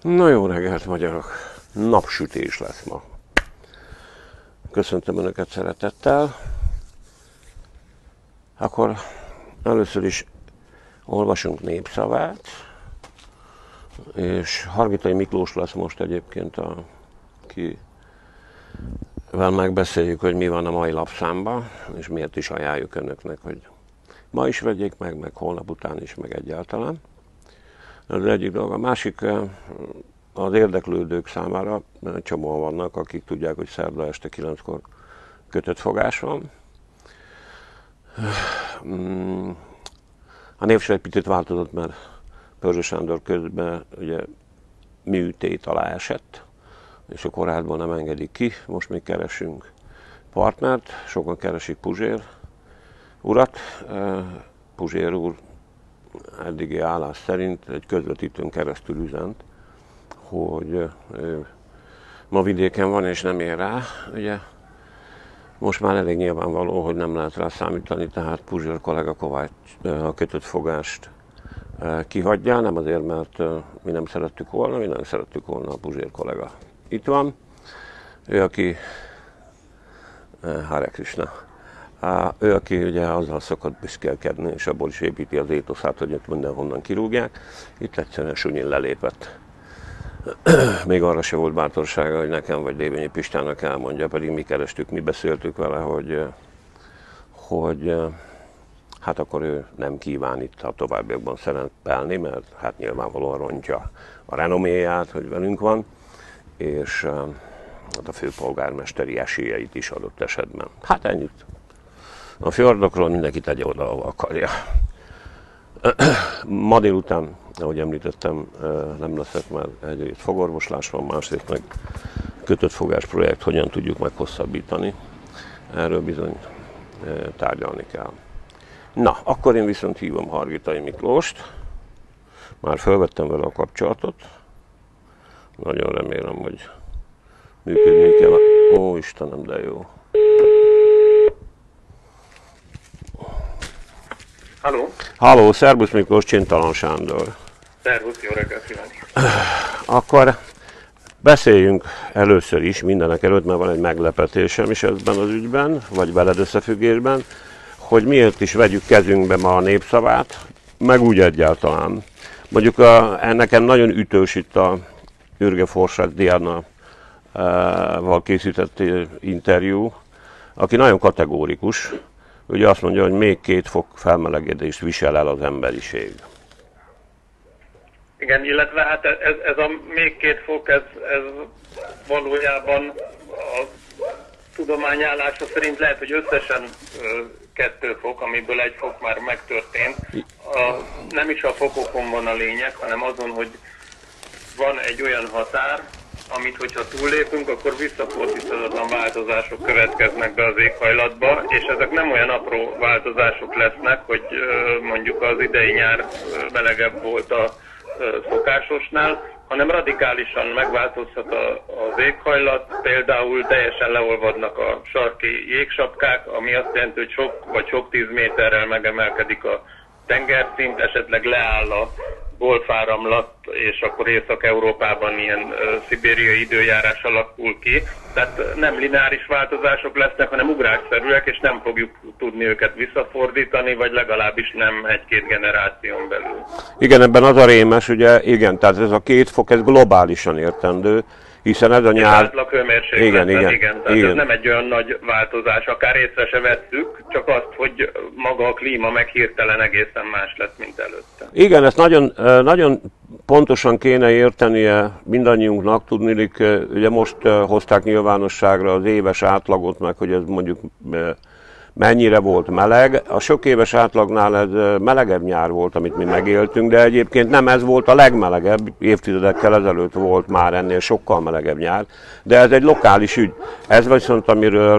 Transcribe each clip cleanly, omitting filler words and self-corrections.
Na jó reggelt, magyarok! Napsütés lesz ma. Köszöntöm Önöket szeretettel. Akkor először is olvasunk népszavát, és Hargitai Miklós lesz most egyébként, akivel megbeszéljük, hogy mi van a mai lapszámban, és miért is ajánljuk Önöknek, hogy ma is vegyék meg holnap után is, meg egyáltalán. Ez az egyik dolog. A másik, az érdeklődők számára csomóan vannak, akik tudják, hogy szerda este 9-kor kötött fogás van. A névsor egy picit változott, mert Pörzső Sándor közben ugye műtét alá esett, és a kórházból nem engedik ki. Most még keresünk partnert, sokan keresik Puzsér urat. Puzsér úr eddigi állás szerint egy közvetítőn keresztül üzent, hogy ma vidéken van és nem ér rá. Ugye most már elég nyilvánvaló, hogy nem lehet rá számítani, tehát Puzsér kollega Kovács a kötött fogást kihagyja, nem azért, mert mi nem szerettük volna, mi nem szerettük volna, a Puzsér kollega itt van. Ő, aki Hare Krishna. Ő, aki ugye azzal szokott büszkélkedni, és abból is építi az étoszát, hogy itt mindenhonnan kirúgják. Itt egyszerűen sunyin lelépett. Még arra se volt bátorsága, hogy nekem vagy Dévényi Pistának elmondja, pedig mi kerestük, mi beszéltük vele, hogy hát akkor ő nem kíván itt a továbbiakban szerepelni, mert hát nyilvánvalóan rontja a renoméját, hogy velünk van, és hát a főpolgármesteri esélyeit is adott esetben. Hát ennyit. A fjordokról mindenki tegye oda, ahol akarja. Ma délután, ahogy említettem, nem leszek, mert egyrészt fogorvoslás van, másrészt meg kötött fogás projekt, hogyan tudjuk meghosszabbítani. Erről bizony tárgyalni kell. Na, akkor én viszont hívom Hargitai Miklóst. Már felvettem vele a kapcsolatot. Nagyon remélem, hogy működni kell. Ó, Istenem, de jó. Halló? Halló, szervusz Miklós, Csintalan Sándor. Szervusz, jó reggelt kívánok. Akkor beszéljünk először is, mindenek előtt, mert van egy meglepetésem is ebben az ügyben, vagy veled összefüggésben, hogy miért is vegyük kezünkbe ma a népszavát, meg úgy egyáltalán. Mondjuk nekem nagyon ütős itt a Ürge Forsák Diana-val készített interjú, aki nagyon kategórikus. Ugye azt mondja, hogy még 2 fok felmelegedést visel el az emberiség. Igen, illetve hát ez a még 2 fok, ez valójában a tudomány állása szerint lehet, hogy összesen 2 fok, amiből 1 fok már megtörtént. Nem is a fokokon van a lényeg, hanem azon, hogy van egy olyan határ, amit hogyha túllépünk, akkor visszafordíthatatlan változások következnek be az éghajlatba, és ezek nem olyan apró változások lesznek, hogy mondjuk az idei nyár melegebb volt a szokásosnál, hanem radikálisan megváltozhat az éghajlat, például teljesen leolvadnak a sarki jégsapkák, ami azt jelenti, hogy sok 10 méterrel megemelkedik a tengerszint, esetleg leáll a golfáramlat, és akkor Észak-Európában ilyen szibériai időjárás alakul ki. Tehát nem lineáris változások lesznek, hanem ugrásszerűek, és nem fogjuk tudni őket visszafordítani, vagy legalábbis nem 1-2 generáción belül. Igen, ebben az a rémes, ugye, igen, tehát ez a 2 fok, ez globálisan értendő, hiszen ez a nyár... Átlag hőmérséklet, igen. Tehát ez nem egy olyan nagy változás, akár észre se vesszük, csak azt, hogy maga a klíma meg hirtelen egészen más lett, mint előtte. Igen, ezt nagyon pontosan kéne értenie mindannyiunknak, tudniillik, ugye most hozták nyilvánosságra az éves átlagot, meg hogy ez mondjuk mennyire volt meleg. A sok éves átlagnál ez melegebb nyár volt, amit mi megéltünk, de egyébként nem ez volt a legmelegebb, évtizedekkel ezelőtt volt már ennél sokkal melegebb nyár, de ez egy lokális ügy. Ez viszont, amiről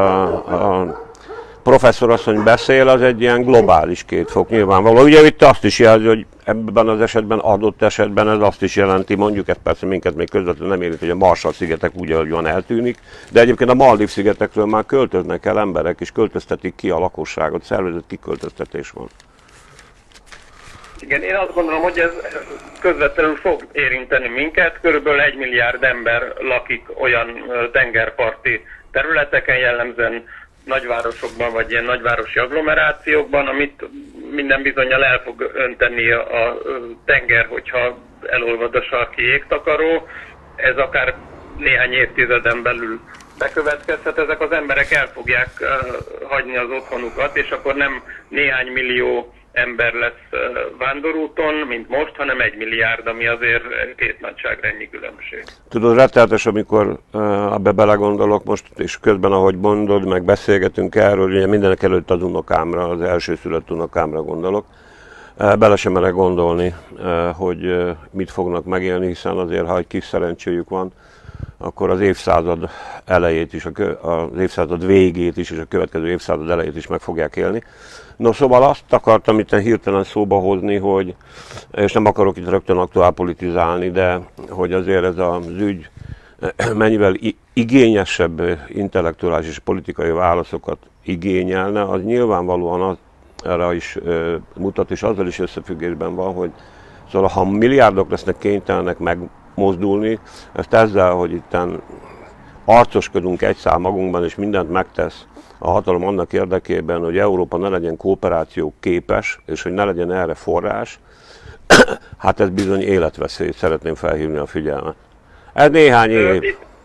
a professzorasszony beszél, az egy ilyen globális 2 fok nyilvánvaló. Ugye itt azt is jelzi, hogy ebben az esetben, adott esetben ez azt is jelenti, mondjuk ez persze minket még közvetlenül nem érint, hogy a Marshall-szigetek úgy, ahogy van, eltűnik, de egyébként a Maldív-szigetekről már költöznek el emberek, és költöztetik ki a lakosságot, szervezett kiköltöztetés van. Igen, én azt gondolom, hogy ez közvetlenül fog érinteni minket. Körülbelül 1 milliárd ember lakik olyan tengerparti területeken, jellemzően nagyvárosokban, vagy ilyen nagyvárosi agglomerációkban, amit minden bizonnyal el fog önteni a tenger, hogyha elolvad a sarki jégtakaró. Ez akár néhány évtizeden belül bekövetkezhet. Ezek az emberek el fogják hagyni az otthonukat, és akkor nem néhány millió ember lesz vándorúton, mint most, hanem 1 milliárd, ami azért két nagyságrendnyi különbség. Tudod, rettenetes, amikor abba belegondolok most, és közben, ahogy mondod, meg beszélgetünk erről, ugye mindenek előtt az unokámra, az elsőszülött unokámra gondolok. Bele sem merek gondolni, hogy mit fognak megélni, hiszen azért, ha egy kis szerencséjük van, akkor az évszázad elejét is, az évszázad végét is, és a következő évszázad elejét is meg fogják élni. No, szóval azt akartam itt hirtelen szóba hozni, hogy, és nem akarok itt rögtön aktuálpolitizálni, de hogy azért ez az ügy mennyivel igényesebb intellektuális és politikai válaszokat igényelne, az nyilvánvalóan erre is mutat, és azzal is összefüggésben van, hogy szóval ha milliárdok lesznek kénytelenek megmozdulni, ezt ezzel, hogy itten arcoskodunk egy szám magunkban, és mindent megtesz a hatalom annak érdekében, hogy Európa ne legyen kooperáció képes, és hogy ne legyen erre forrás, hát ez bizony életveszély, szeretném felhívni a figyelmet. Ez néhány év.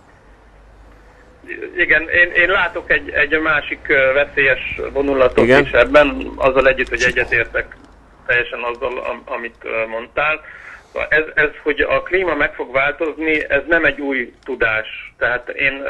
Igen, én látok egy másik veszélyes vonulatot igen? is ebben, azzal együtt, hogy egyetértek teljesen azzal, amit mondtál. Ez, hogy a klíma meg fog változni, ez nem egy új tudás. Tehát én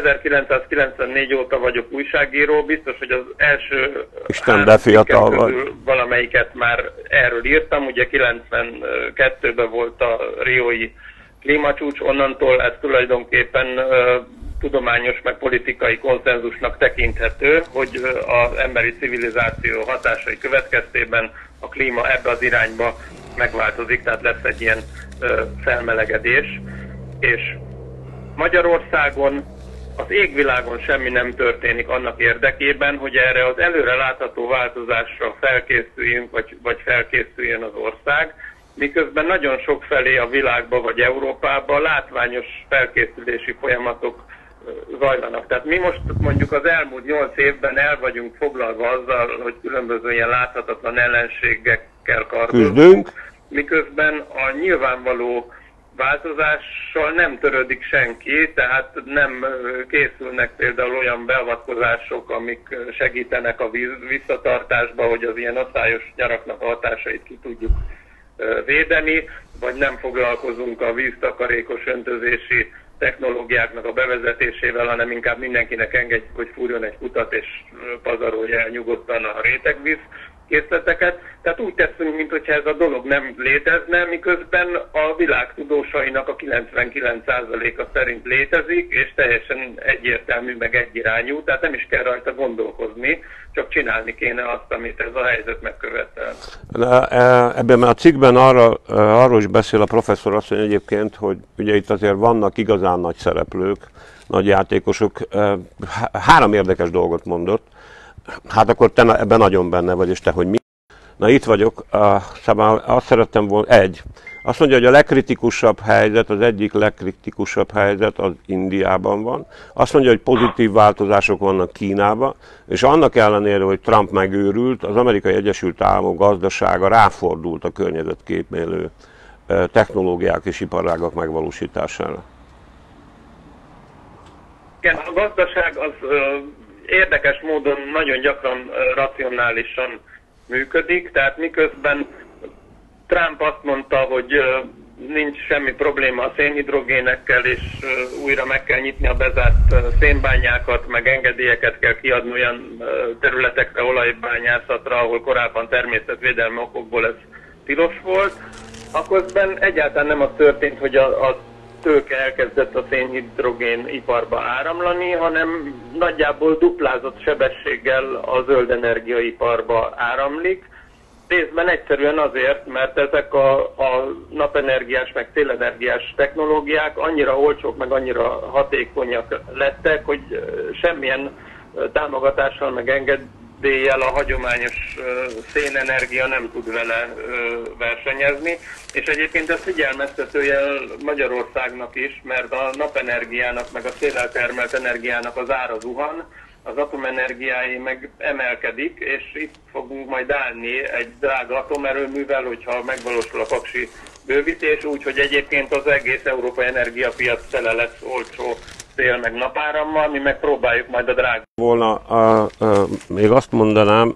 1994 óta vagyok újságíró, biztos, hogy az első Isten, fiatal közül valamelyiket már erről írtam. Ugye 92-ben volt a riói klímacsúcs, onnantól ez tulajdonképpen tudományos meg politikai konszenzusnak tekinthető, hogy az emberi civilizáció hatásai következtében a klíma ebbe az irányba megváltozik, tehát lesz egy ilyen felmelegedés. És Magyarországon, az égvilágon semmi nem történik annak érdekében, hogy erre az előre látható változásra felkészüljünk, vagy felkészüljön az ország, miközben nagyon sok felé a világba vagy Európában látványos felkészülési folyamatok zajlanak. Tehát mi most mondjuk az elmúlt 8 évben el vagyunk foglalva azzal, hogy különböző ilyen láthatatlan ellenségekkel kardozunk, miközben a nyilvánvaló változással nem törődik senki, tehát nem készülnek például olyan beavatkozások, amik segítenek a víz visszatartásba, hogy az ilyen asszályos nyaraknak a hatásait ki tudjuk védeni, vagy nem foglalkozunk a víztakarékos öntözési technológiáknak a bevezetésével, hanem inkább mindenkinek engedjük, hogy fúrjon egy kutat és pazarolja el nyugodtan a rétegvíz készleteket. Tehát úgy teszünk, mintha ez a dolog nem létezne, miközben a világ tudósainak a 99%-a szerint létezik, és teljesen egyértelmű, meg egyirányú, tehát nem is kell rajta gondolkozni, csak csinálni kéne azt, amit ez a helyzet megkövetel. Ebben a cikkben arról is beszél a professzor asszony egyébként, hogy ugye itt azért vannak igazán nagy szereplők, nagy játékosok. 3 érdekes dolgot mondott. Hát akkor te ebben nagyon benne vagy, és te, hogy mi? Na itt vagyok, szóval azt szerettem volna, azt mondja, hogy a legkritikusabb helyzet, az egyik legkritikusabb helyzet az Indiában van. Azt mondja, hogy pozitív változások vannak Kínában, és annak ellenére, hogy Trump megőrült, az Amerikai Egyesült Államok gazdasága ráfordult a környezetképmélő technológiák és iparágak megvalósítására. Igen, a gazdaság az érdekes módon nagyon gyakran racionálisan működik, tehát miközben Trump azt mondta, hogy nincs semmi probléma a szénhidrogénekkel, és újra meg kell nyitni a bezárt szénbányákat, meg engedélyeket kell kiadni olyan területekre, olajbányászatra, ahol korábban természetvédelmi okokból ez tilos volt, akkor egyáltalán nem az történt, hogy a tőke elkezdett a szénhidrogén iparba áramlani, hanem nagyjából duplázott sebességgel a zöld energiaiparba áramlik. Részben egyszerűen azért, mert ezek a napenergiás meg szélenergiás technológiák annyira olcsók meg annyira hatékonyak lettek, hogy semmilyen támogatással meg díjjal a hagyományos szénenergia nem tud vele versenyezni, és egyébként ez figyelmeztetője Magyarországnak is, mert a napenergiának meg a széllel termelt energiának az ára zuhan, az atomenergiái meg emelkedik, és itt fogunk majd állni egy drága atomerőművel, hogyha megvalósul a paksi bővítés, úgyhogy egyébként az egész európai energiapiac tele lesz olcsó szél meg napárammal, mi megpróbáljuk majd a drága. Volna, még azt mondanám,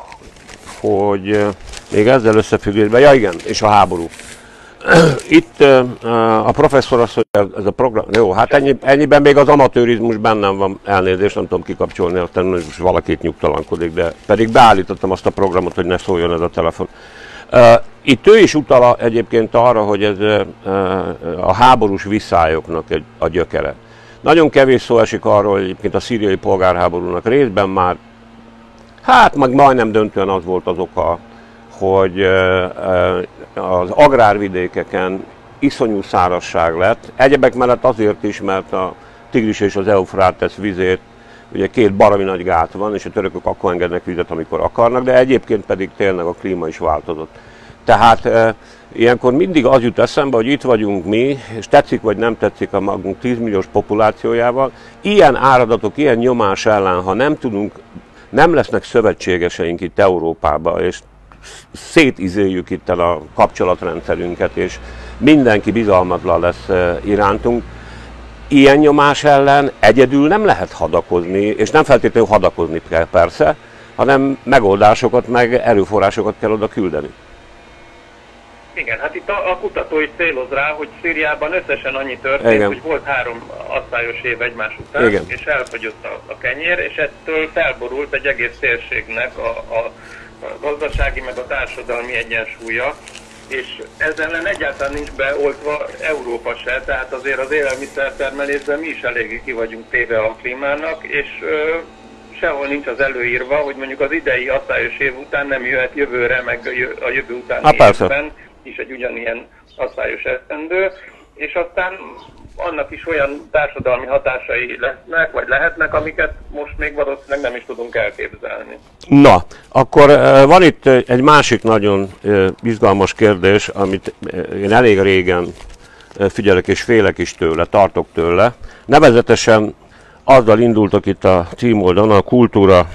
hogy még ezzel összefüggésben, ja igen, és a háború. Itt a professzor azt, hogy ez a program, jó, hát ennyiben még az amatőrizmus bennem van, elnézést, nem tudom kikapcsolni, aztán most valakit nyugtalankodik, de pedig beállítottam azt a programot, hogy ne szóljon ez a telefon. Itt ő is utal egyébként arra, hogy ez a háborús visszályoknak a gyökere. Nagyon kevés szó esik arról, hogy egyébként a szíriai polgárháborúnak részben már, hát meg majdnem döntően az volt az oka, hogy az agrárvidékeken iszonyú szárazság lett. Egyebek mellett azért is, mert a Tigris és az Eufrátesz vizét, ugye két baromi nagy gát van, és a törökök akkor engednek vizet, amikor akarnak, de egyébként pedig tényleg a klíma is változott. Tehát ilyenkor mindig az jut eszembe, hogy itt vagyunk mi, és tetszik vagy nem tetszik a magunk 10 milliós populációjával, ilyen áradatok, ilyen nyomás ellen, ha nem lesznek szövetségeseink itt Európában, és szétizéljük itt a kapcsolatrendszerünket, és mindenki bizalmatlan lesz irántunk, ilyen nyomás ellen egyedül nem lehet hadakozni, és nem feltétlenül hadakozni kell persze, hanem megoldásokat, meg erőforrásokat kell oda küldeni. Igen, hát itt a kutató is céloz rá, hogy Szíriában összesen annyi történt, igen, hogy volt 3 asszályos év egymás után, igen, és elfogyott a kenyér, és ettől felborult egy egész térségnek a gazdasági meg a társadalmi egyensúlya, és ezzel ellen egyáltalán nincs beoltva Európa se, tehát azért az élelmiszertermelésben mi is eléggé ki vagyunk téve a klímának, és sehol nincs az előírva, hogy mondjuk az idei asszályos év után nem jöhet jövőre, meg a jövő utáni évben is egy ugyanilyen asszályos esztendő, és aztán annak is olyan társadalmi hatásai lesznek, vagy lehetnek, amiket most még valószínűleg nem is tudunk elképzelni. Na, akkor van itt egy másik nagyon izgalmas kérdés, amit én elég régen figyelek és félek is tőle, tartok tőle. Nevezetesen azzal indultak itt a címoldalon, a kultúra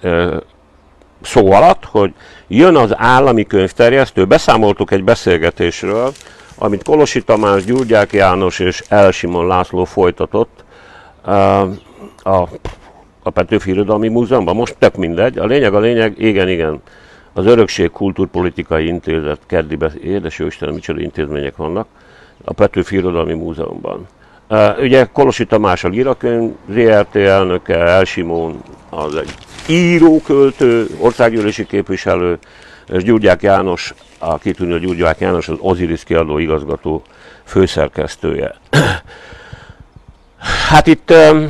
szó alatt, hogy jön az állami könyvterjesztő, beszámoltuk egy beszélgetésről, amit Kolosi Tamás, Gyurgyák János és L. Simon László folytatott a Petőfi Irodalmi Múzeumban. Most tök mindegy. A lényeg, igen, az Örökség Kultúrpolitikai Intézet keddibe, édes jó Istenem, micsoda intézmények vannak, a Petőfi Irodalmi Múzeumban. Ugye Kolosi Tamás a Lirakönyv ZRT elnöke, L. Simon az egy író-költő, országgyűlési képviselő, és Gyurgyák János, a kitűnő Gyurgyák János, az Osiris kiadó igazgató főszerkesztője. Hát itt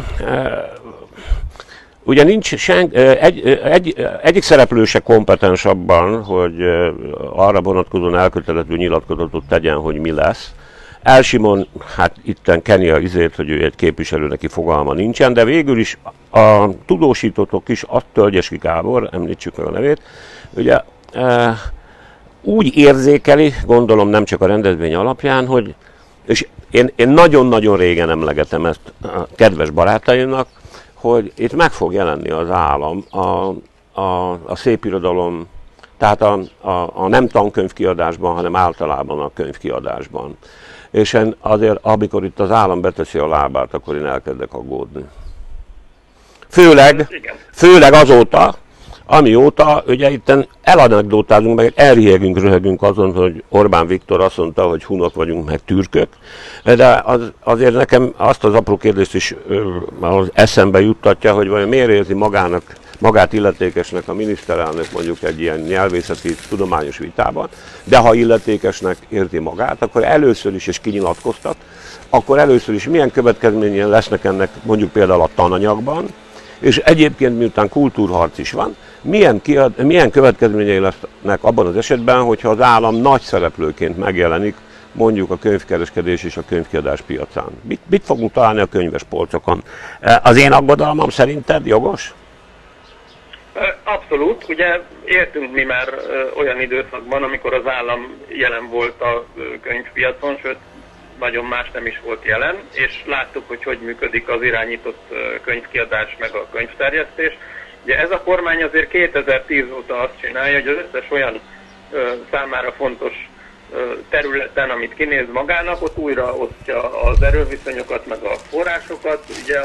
ugye nincs egyik szereplő se kompetens abban, hogy arra vonatkozóan elkötelező nyilatkozatot tegyen, hogy mi lesz. L. Simon, hát itten keni a izét, hogy ő egy képviselő, neki fogalma nincsen, de végül is a tudósítótok is, a Tölgyesi Gábor, említsük meg a nevét, ugye úgy érzékeli, gondolom nem csak a rendezvény alapján, hogy, és én nagyon-nagyon régen emlegetem ezt a kedves barátaimnak, hogy itt meg fog jelenni az állam a szépirodalom, tehát a nem tankönyvkiadásban, hanem általában a könyvkiadásban. És én azért, amikor itt az állam beteszi a lábát, akkor én elkezdek aggódni. Főleg azóta, amióta ugye itten elanekdótázunk, meg elriegünk, röhögünk azon, hogy Orbán Viktor azt mondta, hogy hunok vagyunk, meg türkök, de azért nekem azt az apró kérdést is az eszembe juttatja, hogy vajon miért érzi magát illetékesnek a miniszterelnök mondjuk egy ilyen nyelvészeti tudományos vitában, de ha illetékesnek érzi magát, akkor először is, és kinyilatkoztat, akkor először is milyen következményei lesznek ennek mondjuk például a tananyagban, és egyébként miután kultúrharc is van, milyen következményei lesznek abban az esetben, hogyha az állam nagy szereplőként megjelenik mondjuk a könyvkereskedés és a könyvkiadás piacán. Mit fogunk találni a könyves polcokon? Az én aggodalmam szerinted jogos? Abszolút, ugye értünk mi már olyan időszakban, amikor az állam jelen volt a könyvpiacon, sőt nagyon más nem is volt jelen, és láttuk, hogy működik az irányított könyvkiadás meg a könyvterjesztés. Ugye ez a kormány azért 2010 óta azt csinálja, hogy az összes olyan számára fontos területen, amit kinéz magának, ott újra osztja az erőviszonyokat meg a forrásokat. Ugye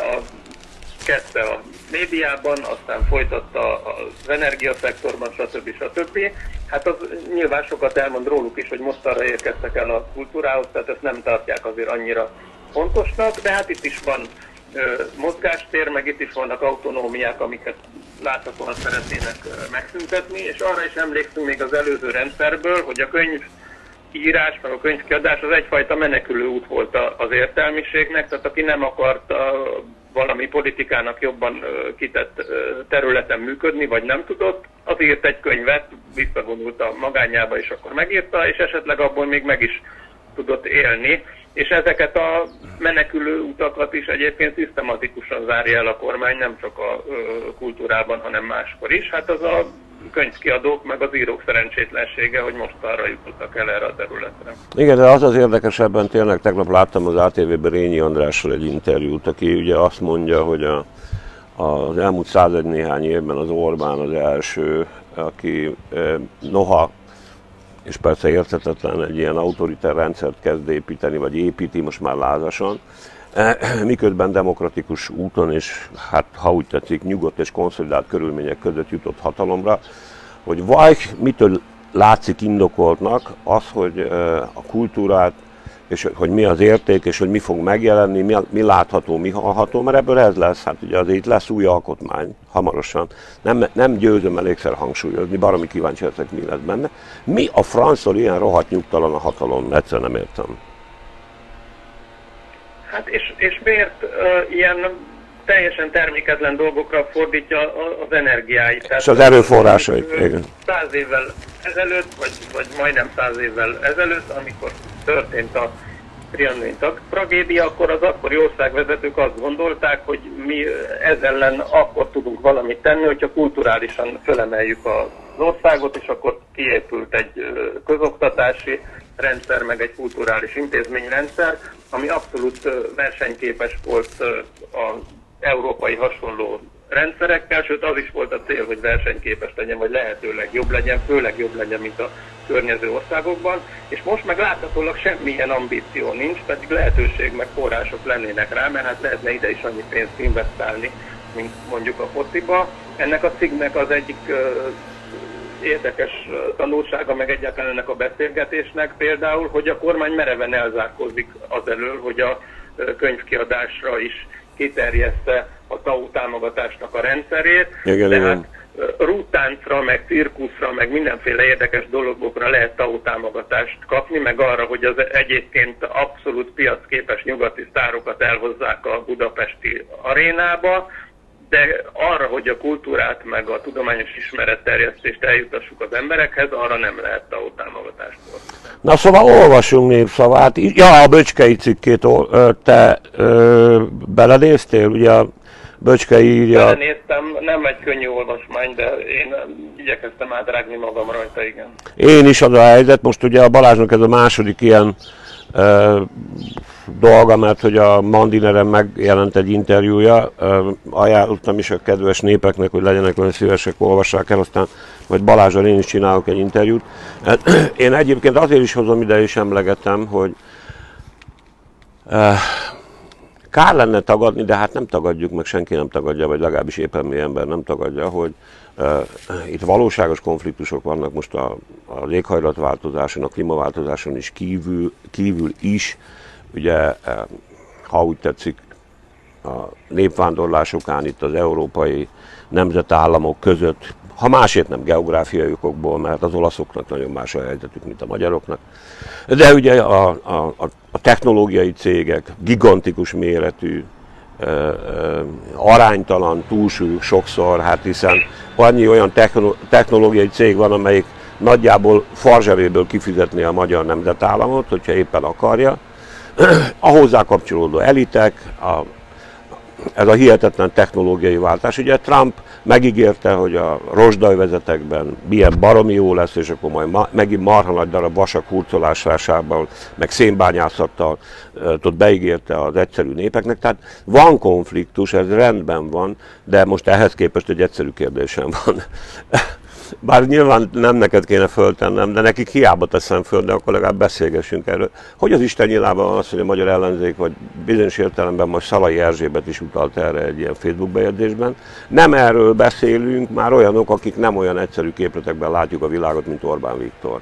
kezdte a médiában, aztán folytatta az energiaszektorban, stb. Hát az nyilván sokat elmond róluk is, hogy most arra érkeztek el a kultúrához, tehát ezt nem tartják azért annyira fontosnak, de hát itt is van mozgástér, meg itt is vannak autonómiák, amiket láthatóan szeretnének megszüntetni, és arra is emlékszünk még az előző rendszerből, hogy a könyvírás, meg a könyvkiadás az egyfajta menekülő út volt az értelmiségnek, tehát aki nem akart valami politikának jobban kitett területen működni, vagy nem tudott, az írt egy könyvet, visszavonult a magányába, és akkor megírta, és esetleg abból még meg is tudott élni. És ezeket a menekülő utakat is egyébként szisztematikusan zárja el a kormány, nem csak a kultúrában, hanem máskor is. Hát az a könyvkiadók, meg az írók szerencsétlensége, hogy most arra jutottak el erre a területre. Igen, de az érdekesebben tényleg tegnap láttam az ATV-ben Rényi Andrással egy interjút, aki ugye azt mondja, hogy az elmúlt 101 néhány évben az Orbán az első, aki noha, és persze érthetetlen, egy ilyen autoriter rendszert kezd építeni, vagy építi most már lázasan, miközben demokratikus úton és hát ha úgy tetszik nyugodt és konszolidált körülmények között jutott hatalomra, hogy vagy mitől látszik indokoltnak az, hogy a kultúrát, és hogy mi az érték, és hogy mi fog megjelenni, mi látható, mi hallható, mert ebből ez lesz, hát ugye azért itt lesz új alkotmány, hamarosan. Nem győzöm elégszer hangsúlyozni, baromi kíváncsi leszek, mi lesz benne. Mi a franctól ilyen rohadt nyugtalan a hatalom? Egyszer nem értem. Hát és miért ilyen teljesen terméketlen dolgokra fordítja az energiáit? Tehát és az erőforrásait, igen. 100 évvel ezelőtt, vagy majdnem 100 évvel ezelőtt, amikor történt a trianoni tragédia, akkor az akkori országvezetők azt gondolták, hogy mi ez ellen akkor tudunk valamit tenni, hogyha kulturálisan fölemeljük az országot, és akkor kiépült egy közoktatási rendszer, meg egy kulturális intézményrendszer, ami abszolút versenyképes volt az európai hasonló rendszerekkel, sőt az is volt a cél, hogy versenyképes legyen, vagy lehetőleg jobb legyen, főleg jobb legyen, mint a környező országokban, és most meg láthatólag semmilyen ambíció nincs, pedig lehetőség meg források lennének rá, mert hát lehetne ide is annyi pénzt investálni, mint mondjuk a fociba. Ennek a cikknek az egyik érdekes tanulsága, meg egyáltalán ennek a beszélgetésnek például, hogy a kormány mereven elzárkózik azelől, hogy a könyvkiadásra is kiterjeszte a TAU támogatásnak a rendszerét. Tehát rúttáncra, meg cirkuszra, meg mindenféle érdekes dologokra lehet TAU támogatást kapni, meg arra, hogy az egyébként abszolút piacképes nyugati sztárokat elhozzák a budapesti arénába, de arra, hogy a kultúrát meg a tudományos ismeretterjesztést eljutassuk az emberekhez, arra nem lehet TAU támogatást kapni. Na szóval olvasunk népszavát. Ja, a Böcskei cikkét te belenéztél, ugye a Böcskei írja... Belenéztem, nem egy könnyű olvasmány, de én igyekeztem átrágni magam rajta, igen. Én is, az a helyzet. Most ugye a Balázsnak ez a második ilyen dolga, mert hogy a Mandineren megjelent egy interjúja, ajánlottam is a kedves népeknek, hogy legyenek olyan szívesek, olvassák el, aztán majd Balázsral én is csinálok egy interjút. Én egyébként azért is hozom ide és emlegetem, hogy kár lenne tagadni, de hát nem tagadjuk, meg senki nem tagadja, vagy legalábbis éppen mi ember nem tagadja, hogy itt valóságos konfliktusok vannak most az éghajlatváltozáson, a klímaváltozáson is kívül is. Ugye, ha úgy tetszik, a népvándorlás okán itt az európai nemzetállamok között, ha másért nem geográfiai okokból, mert az olaszoknak nagyon más a helyzetük, mint a magyaroknak. De ugye a technológiai cégek gigantikus méretű, aránytalan túlsúlyuk sokszor, hát hiszen annyi olyan technológiai cég van, amelyik nagyjából farzsebéből kifizetné a magyar nemzetállamot, hogyha éppen akarja. A hozzá kapcsolódó elitek, ez a hihetetlen technológiai váltás. Ugye Trump megígérte, hogy a rozsdajvezetekben milyen baromi jó lesz, és akkor majd megint marha nagy darab vasak hurcolásával, meg szénbányászattal beígérte az egyszerű népeknek. Tehát van konfliktus, ez rendben van, de most ehhez képest egy egyszerű kérdésem van. Bár nyilván nem neked kéne föltennem, de nekik hiába teszem föl, de akkor legalább beszélgessünk erről. Hogy az Isten nyilában van az, hogy a magyar ellenzék, vagy bizonyos értelemben most Szalai Erzsébet is utalt erre egy ilyen Facebook bejegyzésben. Nem erről beszélünk, már olyanok, akik nem olyan egyszerű képletekben látjuk a világot, mint Orbán Viktor.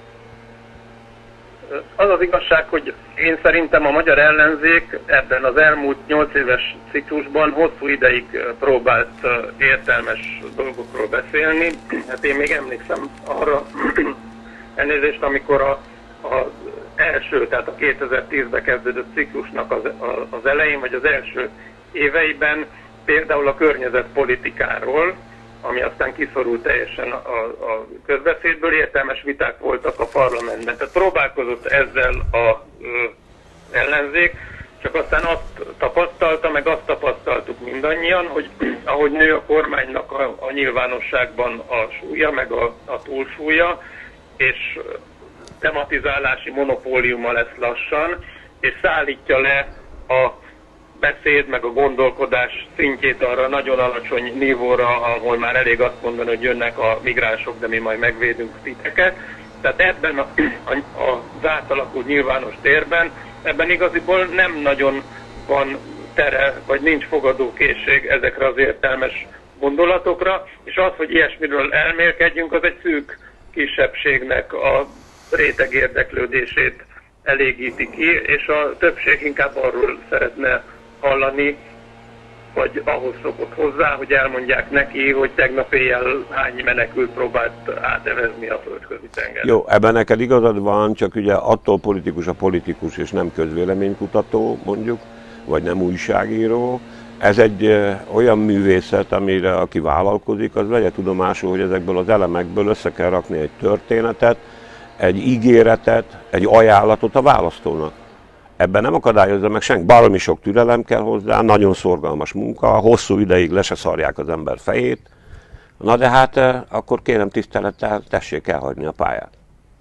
Az az igazság, hogy én szerintem a magyar ellenzék ebben az elmúlt 8 éves ciklusban hosszú ideig próbált értelmes dolgokról beszélni. Hát én még emlékszem arra elnézést, amikor az első, tehát a 2010-ben kezdődött ciklusnak az elején, vagy az első éveiben például a környezetpolitikáról, ami aztán kiszorult teljesen a közbeszédből, értelmes viták voltak a parlamentben. Tehát próbálkozott ezzel az ellenzék, csak aztán azt tapasztalta, meg azt tapasztaltuk mindannyian, hogy ahogy nő a kormánynak a nyilvánosságban a súlya, meg a túlsúlya, és tematizálási monopóliuma lesz lassan, és szállítja le a beszéd, meg a gondolkodás szintjét arra nagyon alacsony nívóra, ahol már elég azt mondani, hogy jönnek a migránsok, de mi majd megvédünk titeket. Tehát ebben az átalakult nyilvános térben, ebben igaziból nem nagyon van tere, vagy nincs fogadókészség ezekre az értelmes gondolatokra, és az, hogy ilyesmiről elmélkedjünk, az egy szűk kisebbségnek a réteg érdeklődését elégíti ki, és a többség inkább arról szeretne hallani, vagy ahhoz szokott hozzá, hogy elmondják neki, hogy tegnap éjjel hány menekült próbált átevezni a földközi tengeren. Jó, ebben neked igazad van, csak ugye attól politikus a politikus, és nem közvéleménykutató, mondjuk, vagy nem újságíró. Ez egy olyan művészet, amire aki vállalkozik, az vegye tudomásul, hogy ezekből az elemekből össze kell rakni egy történetet, egy ígéretet, egy ajánlatot a választónak. Ebben nem akadályozza meg senki. Baromi sok türelem kell hozzá, nagyon szorgalmas munka, hosszú ideig le se szarják az ember fejét. Na de hát akkor kérem tisztelettel, tessék elhagyni a pályát.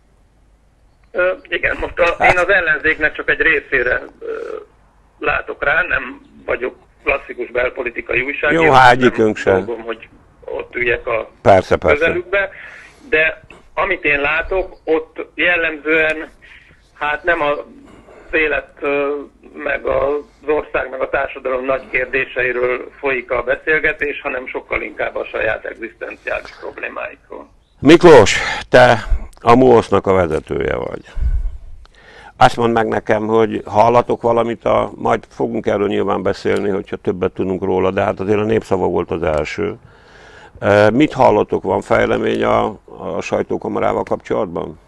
Igen, most én az ellenzéknek csak egy részére látok rá, nem vagyok klasszikus belpolitikai újságíró. Jó, hát egyikünk sem. Dolgom, hogy ott üljek a Persze. közelükbe, de amit én látok, ott jellemzően hát nem az élet, meg az ország, meg a társadalom nagy kérdéseiről folyik a beszélgetés, hanem sokkal inkább a saját egzisztenciális problémáikról. Miklós, te a MUOSZ-nak a vezetője vagy. Azt mondd meg nekem, hogy hallatok valamit, majd fogunk erről nyilván beszélni, hogyha többet tudunk róla, de hát azért a Népszava volt az első. Mit hallotok, van fejlemény a sajtókamarával kapcsolatban?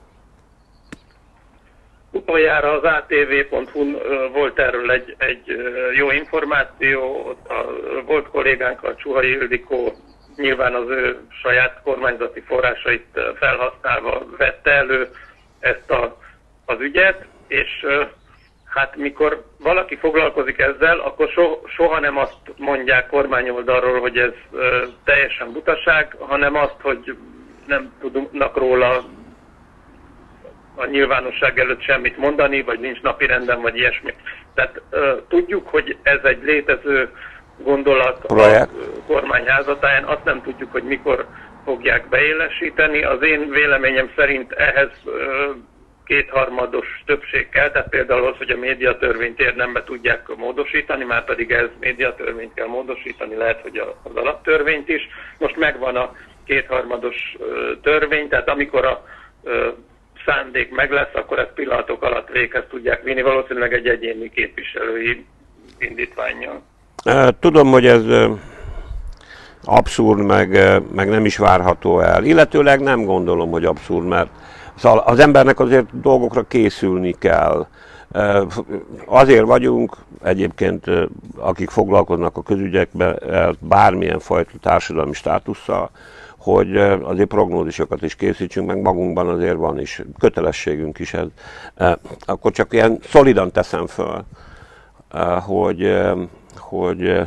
Utoljára az atv.hu-n volt erről egy jó információ, volt kollégánk, a Csuhai Ildikó nyilván az ő saját kormányzati forrásait felhasználva vette elő ezt az ügyet, és hát mikor valaki foglalkozik ezzel, akkor soha nem azt mondják kormányoldalról, hogy ez teljesen butaság, hanem azt, hogy nem tudnak róla a nyilvánosság előtt semmit mondani, vagy nincs napirenden, vagy ilyesmi. Tehát tudjuk, hogy ez egy létező gondolat projekt a kormány házatáján, azt nem tudjuk, hogy mikor fogják beélesíteni. Az én véleményem szerint ehhez kétharmados többség kell, tehát például az, hogy a médiatörvényt érdembe tudják módosítani, már pedig ez médiatörvényt kell módosítani, lehet, hogy az alaptörvényt is. Most megvan a kétharmados törvény, tehát amikor a szándék meg lesz, akkor ezt pillanatok alatt véghez tudják vinni, valószínűleg egy egyéni képviselői indítvánnyal. Tudom, hogy ez abszurd, meg nem is várható el. Illetőleg nem gondolom, hogy abszurd, mert az embernek azért dolgokra készülni kell. Azért vagyunk egyébként, akik foglalkoznak a közügyekben bármilyen fajta társadalmi státusszal, hogy azért prognózisokat is készítsünk, meg magunkban azért van is, kötelességünk is ez. Akkor csak ilyen szolidan teszem föl, hogy hogy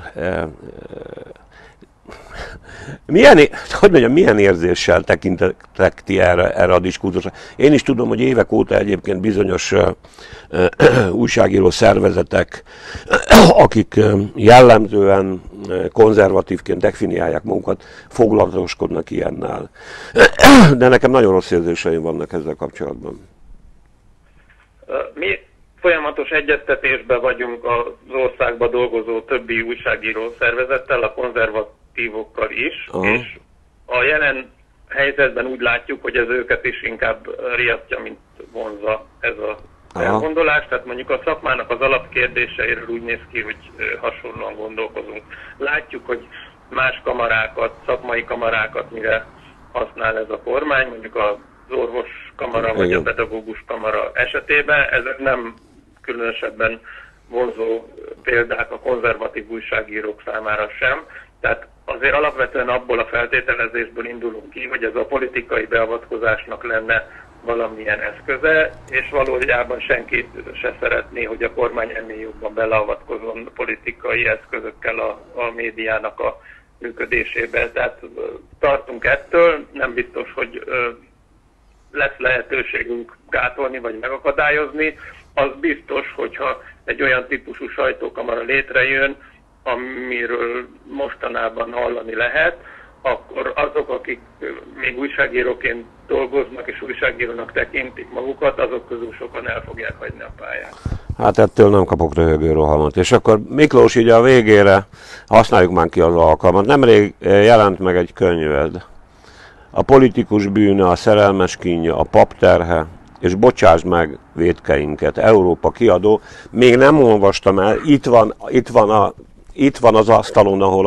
milyen érzéssel tekintetek ti erre a diskurzusra? Én is tudom, hogy évek óta egyébként bizonyos újságíró szervezetek, akik jellemzően konzervatívként definiálják magukat, foglalatoskodnak ilyennel. De nekem nagyon rossz érzéseim vannak ezzel kapcsolatban. Mi folyamatos egyeztetésben vagyunk az országban dolgozó többi újságíró szervezettel, a konzervatívokkal is, és a jelen helyzetben úgy látjuk, hogy ez őket is inkább riasztja, mint vonzza ez a elgondolás. Tehát mondjuk a szakmának az alapkérdéseiről úgy néz ki, hogy hasonlóan gondolkozunk. Látjuk, hogy más kamarákat, szakmai kamarákat mire használ ez a kormány, mondjuk az orvoskamara vagy a pedagógus kamara esetében. Ezek nem különösebben vonzó példák a konzervatív újságírók számára sem. Tehát azért alapvetően abból a feltételezésből indulunk ki, hogy ez a politikai beavatkozásnak lenne valamilyen eszköze, és valójában senki se szeretné, hogy a kormány ennél jobban beleavatkozzon politikai eszközökkel a médiának a működésébe. Tehát tartunk ettől, nem biztos, hogy lesz lehetőségünk gátolni vagy megakadályozni. Az biztos, hogyha egy olyan típusú sajtókamara létrejön, amiről mostanában hallani lehet, akkor azok, akik még újságíróként dolgoznak és újságírónak tekintik magukat, azok közül sokan el fogják hagyni a pályát. Hát ettől nem kapok röhögő rohamot. És akkor Miklós, így a végére használjuk már ki az alkalmat. Nemrég jelent meg egy könyved. A politikus bűne, a szerelmes kínja, a pap terhe, és bocsáss meg vétkeinket, Európa kiadó. Még nem olvastam el, itt van az asztalon, ahol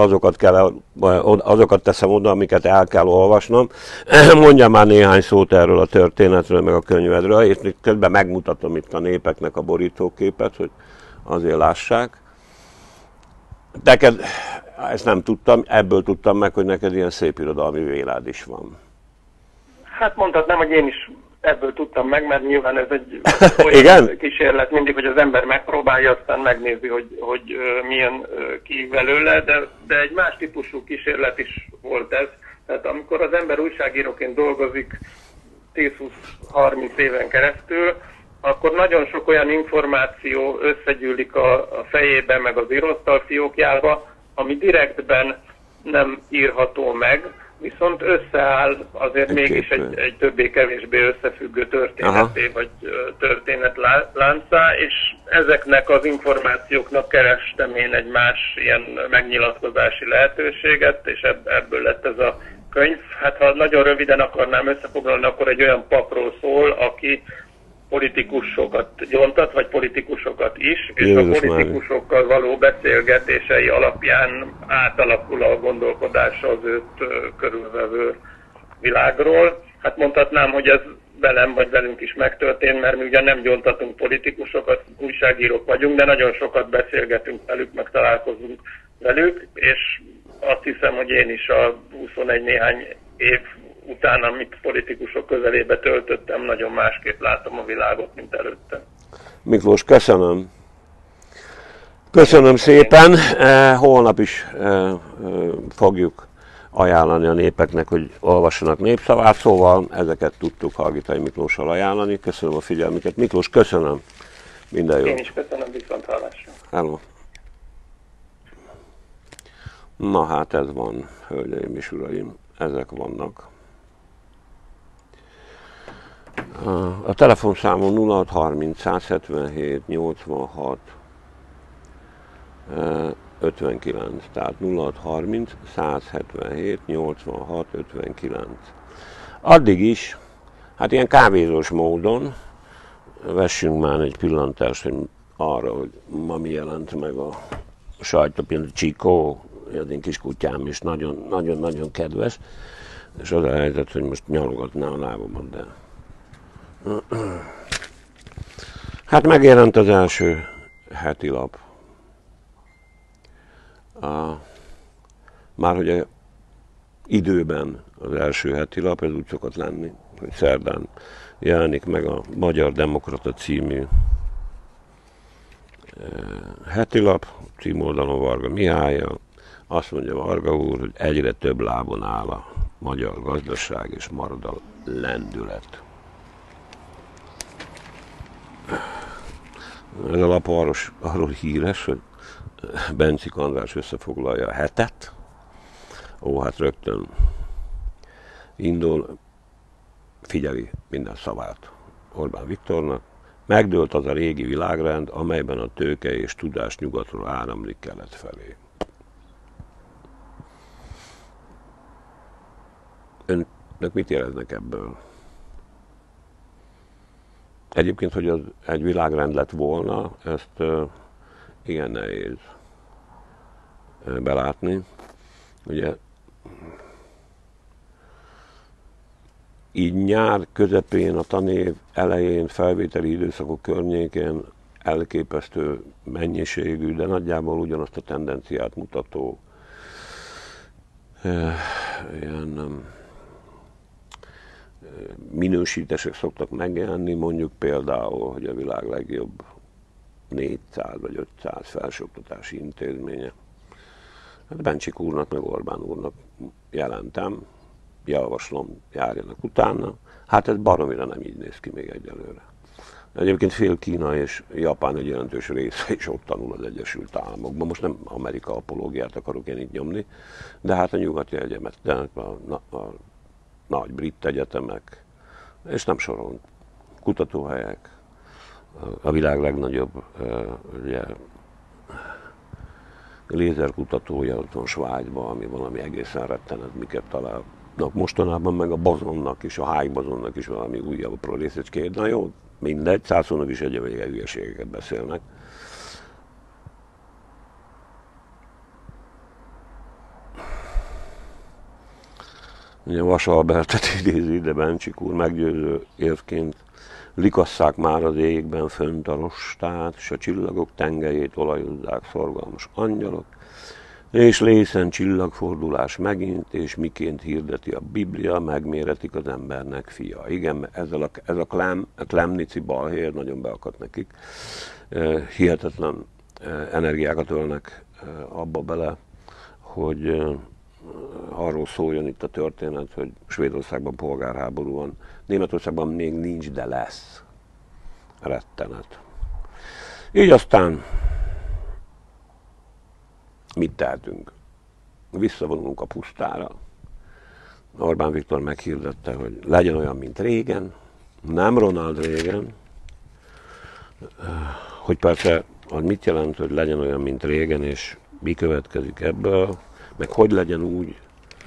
azokat teszem oda, amiket el kell olvasnom. Mondjam már néhány szót erről a történetről, meg a könyvedről, és közben megmutatom itt a népeknek a borítóképet, hogy azért lássák. Neked, ezt nem tudtam, ebből tudtam meg, hogy neked ilyen szép irodalmi vélád is van. Hát mondhatnám, hogy én is ebből tudtam meg, mert nyilván ez egy olyan kísérlet mindig, hogy az ember megpróbálja, aztán megnézi, hogy milyen ki belőle, de egy más típusú kísérlet is volt ez. Tehát amikor az ember újságíróként dolgozik 10-20-30 éven keresztül, akkor nagyon sok olyan információ összegyűlik a fejébe, meg az íróasztal fiókjába, ami direktben nem írható meg, viszont összeáll azért mégis egy többé-kevésbé összefüggő történeté, vagy történetláncá, és ezeknek az információknak kerestem én egy más ilyen megnyilatkozási lehetőséget, és ebből lett ez a könyv. Hát ha nagyon röviden akarnám összefoglalni, akkor egy olyan papról szól, aki politikusokat gyontat, vagy politikusokat is, és a politikusokkal való beszélgetései alapján átalakul a gondolkodása az őt körülvevő világról. Hát mondhatnám, hogy ez velem vagy velünk is megtörtént, mert mi ugyan nem gyontatunk politikusokat, újságírók vagyunk, de nagyon sokat beszélgetünk velük, meg találkozunk velük, és azt hiszem, hogy én is a 21 néhány év után, amit politikusok közelébe töltöttem, nagyon másképp látom a világot, mint előtte. Miklós, köszönöm. Köszönöm szépen. Holnap is fogjuk ajánlani a népeknek, hogy olvassanak Népszavát, szóval ezeket tudtuk Hargitai Miklóssal ajánlani. Köszönöm a figyelmüket. Miklós, köszönöm. Minden jót. Én is köszönöm, viszont hallásra. Hello. Na hát ez van, hölgyeim és uraim, ezek vannak. A telefonszámon 0630 177 86 59, tehát 0630 177 86 59. Addig is, hát ilyen kávézós módon vessünk már egy pillantást arra, hogy ma mi jelent meg a sajtópillanat. Csikó, az én kis kutyám is nagyon-nagyon kedves, és az a helyzet, hogy most nyalogatná a lábamat, de hát megjelent az első heti lap. Már hogy időben az első heti lap, ez úgy szokott lenni, hogy szerdán jelenik meg a Magyar Demokrata című heti lap, címoldalon Varga Mihállyal. Azt mondja Varga úr, hogy egyre több lábon áll a magyar gazdaság, és marad a lendület. Ez a lap arról híres, hogy Bencsik András összefoglalja a hetet. Ó, hát rögtön indul, figyeli minden szavát Orbán Viktornak. Megdőlt az a régi világrend, amelyben a tőke és tudás nyugatról áramlik kelet felé. Önök mit éreznek ebből? Egyébként, hogy az egy világrend lett volna, ezt igen nehéz belátni. Ugye így nyár közepén, a tanév elején, felvételi időszakok környékén elképesztő mennyiségű, de nagyjából ugyanazt a tendenciát mutató ilyen minősítések szoktak megjelenni, mondjuk például, hogy a világ legjobb 400 vagy 500 felsőoktatási intézménye. Hát Bencsik úrnak, meg Orbán úrnak jelentem, javaslom, járjanak utána. Hát ez baromira nem így néz ki még egyelőre. Egyébként fél Kína és Japán egy jelentős része is ott tanul az Egyesült Államokban. Most nem Amerika apológiát akarok én itt nyomni, de hát a nyugati egyetemek, a nagy brit egyetemek, és nem sorolunk, kutatóhelyek, a világ legnagyobb ugye, lézerkutatója ott van Svájcban, ami valami egészen rettenet, miket találnak mostanában, meg a bozonnak is, a Higgs bozonnak is valami újabb apró részecskét. Na jó, mindegy, százszónak is egyébként hülyeségeket beszélnek. Ugye Vas Albertet idézi ide Bencsik úr meggyőző érvként. Likasszák már az égben fönt a rostát, s a csillagok tengelyét olajozzák szorgalmas angyalok, és lészen csillagfordulás megint, és miként hirdeti a Biblia, megméretik az embernek fia. Igen, ez a Klemnici balhér nagyon beakadt nekik. Hihetetlen energiákat ölnek abba bele, hogy arról szóljon itt a történet, hogy Svédországban polgárháború van. Németországban még nincs, de lesz. Rettenet. Így aztán mit tehetünk? Visszavonulunk a pusztára. Orbán Viktor meghirdette, hogy legyen olyan, mint régen, nem Ronald Reagan, hogy persze az mit jelent, hogy legyen olyan, mint régen, és mi következik ebből, meg hogy legyen úgy,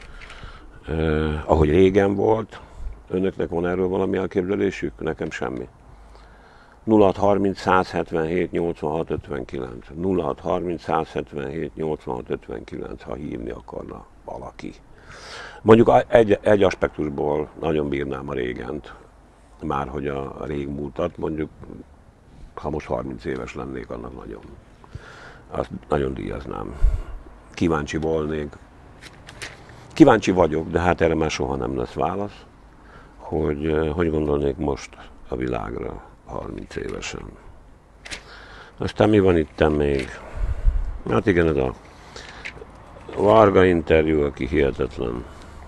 ahogy régen volt. Önöknek van erről valami elképzelésük? Nekem semmi. 0630 177 86 59. 0630 177 86 59, ha hívni akarna valaki. Mondjuk egy aspektusból nagyon bírnám a régent, már hogy a régmúltat, mondjuk ha most 30 éves lennék, annak nagyon, azt nagyon díjaznám. Kíváncsi volnék. Kíváncsi vagyok, de hát erre már soha nem lesz válasz, hogy gondolnék most a világra 30 évesen. Aztán mi van itt még? Hát igen, ez a Varga interjú, aki hihetetlen.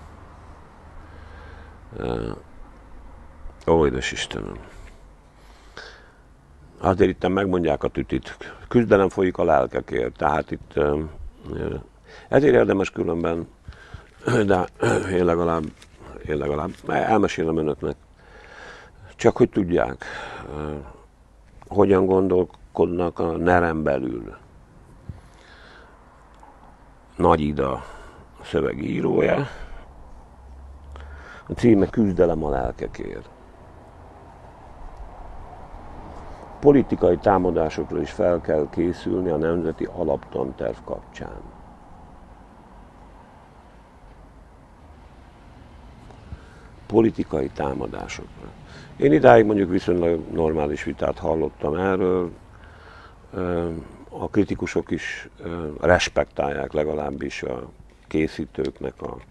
Ó, édes Istenem. Azért itt megmondják a tütit. Küzdelem folyik a lelkekért, tehát itt ezért érdemes különben, de én legalább elmesélem önöknek, csak hogy tudják, hogyan gondolkodnak a NER-en belül. Nagy Ida a szövegírója, a címe Küzdelem a lelkekért. Politikai támadásokra is fel kell készülni a Nemzeti Alaptanterv kapcsán. Politikai támadásokra. Én idáig mondjuk viszonylag normális vitát hallottam erről, a kritikusok is respektálják legalábbis a készítőknek a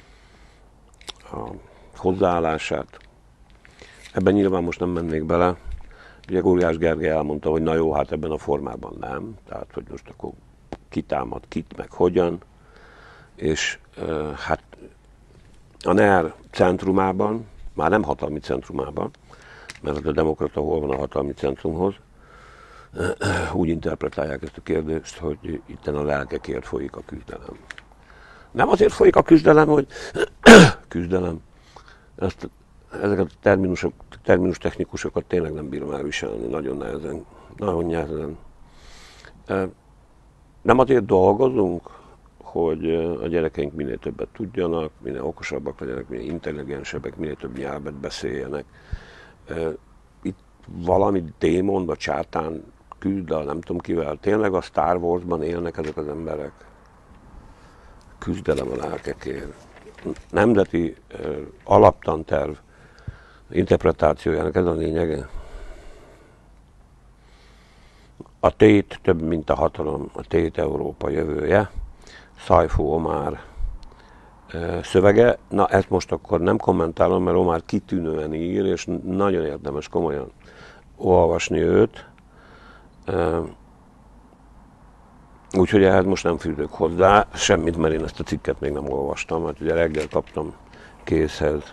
hozzáállását. Ebben nyilván most nem mennék bele. Ugye Gulyás Gergely elmondta, hogy na jó, hát ebben a formában nem. Tehát, hogy most akkor kitámad kit, meg hogyan, és hát a NER centrumában, már nem hatalmi centrumában, mert a demokrata hol van a hatalmi centrumhoz, úgy interpretálják ezt a kérdést, hogy itten a lelkekért folyik a küzdelem. Nem azért folyik a küzdelem, hogy küzdelem. Ezeket a terminus technikusokat tényleg nem bírom elviselni, nagyon nehezen. Nagyon nehezen. Nem azért dolgozunk, hogy a gyerekeink minél többet tudjanak, minél okosabbak legyenek, minél intelligensebbek, minél több nyelvet beszéljenek. Itt valami démon vagy sátán küzd el, nem tudom kivel. Tényleg a Star Warsban élnek ezek az emberek. Küzdelem a lelkekért. Nemzeti alaptanterv interpretációjának ez a lényege. A tét több, mint a hatalom, a tét Európa jövője. Szajfó Omár szövege. Na, ezt most akkor nem kommentálom, mert Omár kitűnően ír, és nagyon érdemes komolyan olvasni őt. Úgyhogy ehhez most nem fűzök hozzá semmit, mert én ezt a cikket még nem olvastam, mert ugye reggel kaptam készhez.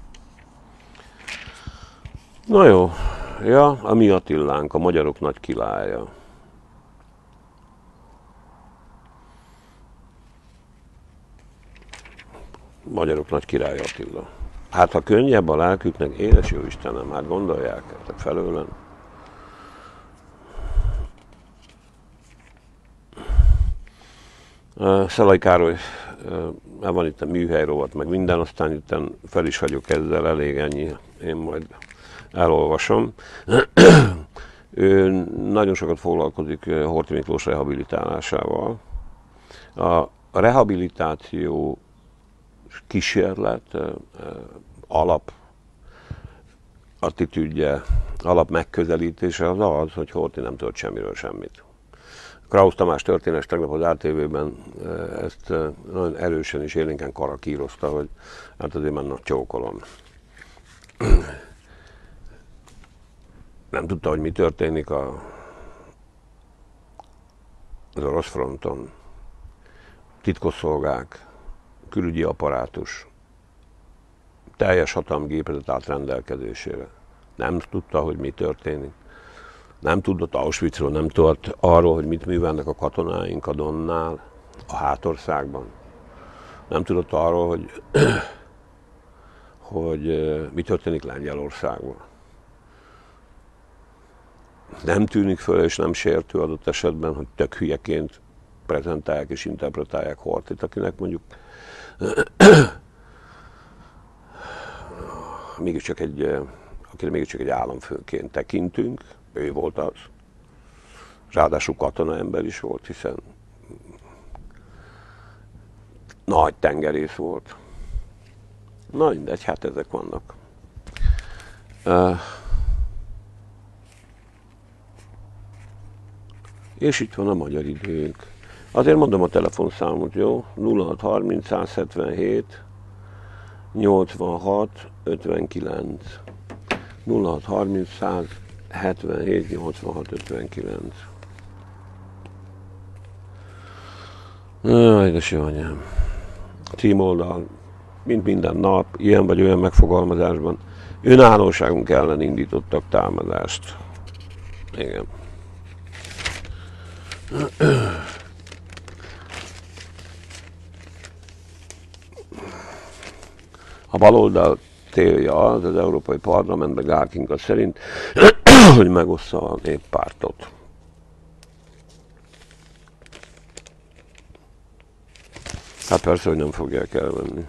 Na jó, ja, a mi Attilánk, a magyarok nagy királya. Magyarok nagy király Attila. Hát ha könnyebb a lelküknek, édes jó Istenem, hát gondolják ezek felőlem. Szalai Károly, van itt a műhely rovat, meg minden, aztán itt fel is vagyok ezzel, elég ennyi, én majd elolvasom. Ő nagyon sokat foglalkozik Horthy Miklós rehabilitálásával. A rehabilitáció kísérlet alap attitűdje, alap megközelítése az az, hogy Horthy nem tudott semmiről semmit. Krausz Tamás történet tegnap az ATV-ben ezt nagyon erősen és élénken karakírozta, hogy hát azért már nagy csókolom. Nem tudta, hogy mi történik az orosz fronton. Titkosszolgák, külügyi apparátus, teljes hatalmi gépezet állt rendelkezésére. Nem tudta, hogy mi történik. Nem tudott Auschwitzról, nem tudott arról, hogy mit művelnek a katonáink a Donnál, a hátországban. Nem tudott arról, hogy mi történik Lengyelországban. Nem tűnik föl és nem sértő adott esetben, hogy tök hülyeként prezentálják és interpretálják Horthyt, akinek mondjuk mégiscsak egy államfőként tekintünk. Ő volt az. Ráadásul katonaember is volt, hiszen nagy tengerész volt. Na mindegy, hát ezek vannak. És itt van a magyar időnk. Azért mondom a telefonszámot, jó? 0630 177 86 59. 0630 177 86 59. Édes jó anyám. Címoldal, mint minden nap, ilyen vagy olyan megfogalmazásban önállóságunk ellen indítottak támadást. Igen. A baloldal célja az Európai Parlamentben Gál Kinga szerint, hogy megossza a néppártot. Hát persze, hogy nem fogják elvenni.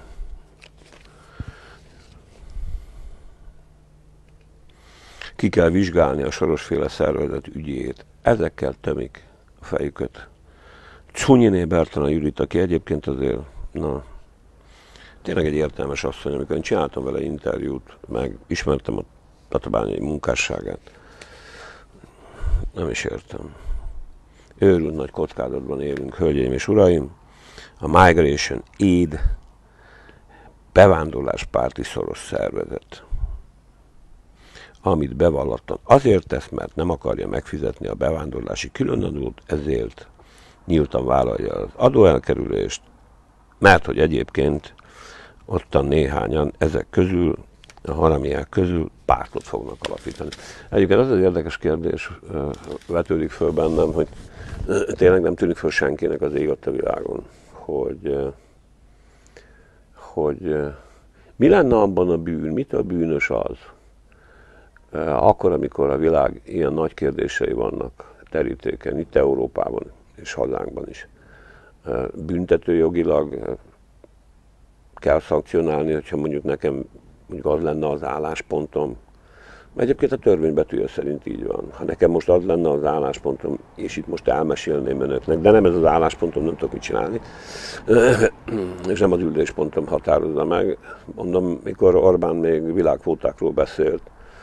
Ki kell vizsgálni a Sorosféle szervezet ügyét. Ezekkel tömik a fejüket. Csúnyiné Bertalan Judit, aki egyébként azért, na, tényleg egy értelmes asszony, amikor én csináltam vele interjút, meg ismertem a tatabányai munkásságát. Nem is értem. Őrült nagy kockázatban élünk, hölgyeim és uraim. A Migration Aid bevándorláspárti szoros szervezet, amit bevallottan azért tesz, mert nem akarja megfizetni a bevándorlási különadót, ezért nyíltan vállalja az adóelkerülést, mert hogy egyébként ottan néhányan ezek közül, a haramiák közül pártot fognak alapítani. Egyébként az érdekes kérdés vetődik föl bennem, hogy tényleg nem tűnik föl senkinek az ég ott a világon, hogy mi lenne abban a bűn, mitől bűnös az, akkor, amikor a világ ilyen nagy kérdései vannak terítéken, itt Európában és hazánkban is. Büntetőjogilag kell szankcionálni, hogyha mondjuk nekem az lenne az álláspontom. Egyébként a törvény betűje szerint így van. Ha nekem most az lenne az álláspontom, és itt most elmesélném önöknek, de nem ez az álláspontom, nem tudok mit csinálni, és nem az üléspontom határozza meg. Mondom, mikor Orbán még világkvótákról beszélt,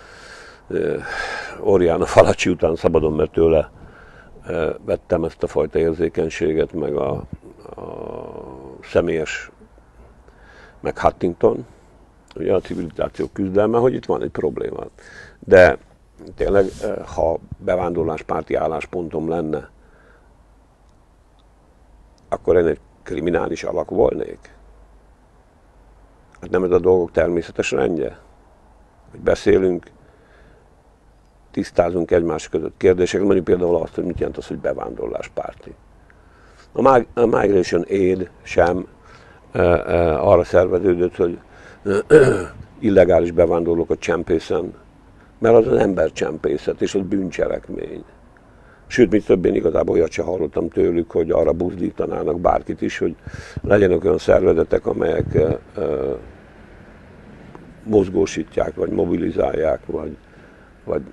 Oriana Falacsi után szabadon, mert tőle vettem ezt a fajta érzékenységet, meg a személyes, meg Huntington, ugye a civilizáció küzdelme, hogy itt van egy probléma. De tényleg, ha bevándorláspárti álláspontom lenne, akkor én egy kriminális alak volnék. Hát nem ez a dolgok természetes rendje, hogy beszélünk, tisztázunk egymás között kérdéseket, mondjuk például azt, hogy mit jelent az, hogy bevándorláspárti. A Migration Aid sem arra szerveződött, hogy illegális bevándorlókat csempészen, mert az embercsempészet, és az bűncselekmény. Sőt, mit több, én igazából olyat se hallottam tőlük, hogy arra buzdítanának bárkit is, hogy legyenek olyan szervezetek, amelyek mozgósítják, vagy mobilizálják, vagy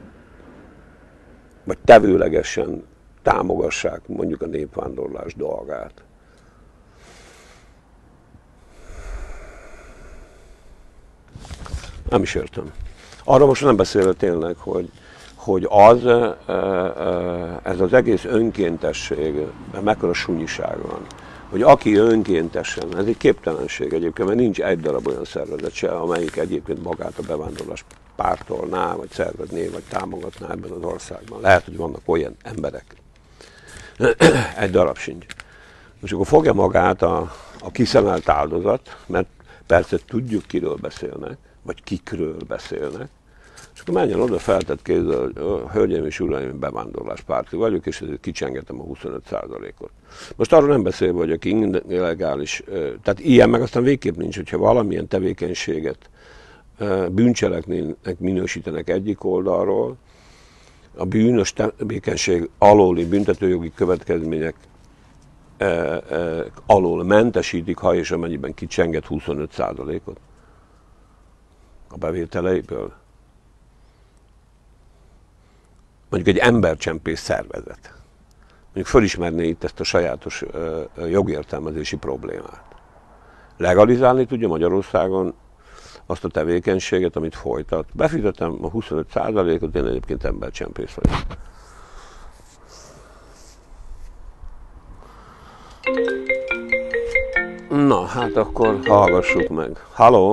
tevőlegesen támogassák mondjuk a népvándorlás dolgát. Nem is értem. Arra most nem beszélve tényleg, hogy ez az egész önkéntesség, mekkora sunyiság van, hogy aki önkéntesen, ez egy képtelenség egyébként, mert nincs egy darab olyan szervezet se, amelyik egyébként magát a bevándorlás pártolná, vagy szervezné, vagy támogatná ebben az országban. Lehet, hogy vannak olyan emberek. Egy darab sincs. Most akkor fogja magát a kiszemelt áldozat, mert persze tudjuk, kiről beszélnek, vagy kikről beszélnek, és akkor menjen oda feltett kézzel, hogy hölgyeim és uraim, bevándorláspárti vagyok, és ezért kicsengetem a 25%-ot. Most arról nem beszélve, hogy aki illegális, tehát ilyen meg aztán végképp nincs, hogyha valamilyen tevékenységet bűncselekménynek minősítenek egyik oldalról, a bűnös tevékenység alóli büntetőjogi következmények alól mentesítik, ha és amennyiben kicsenget 25%-ot a bevételeiből. Mondjuk egy embercsempész szervezet. Mondjuk fölismerné itt ezt a sajátos jogértelmezési problémát. Legalizálni tudja Magyarországon azt a tevékenységet, amit folytat. Befizetem a 25%-ot, én egyébként embercsempész vagyok. Na, hát akkor hallgassuk meg. Halló?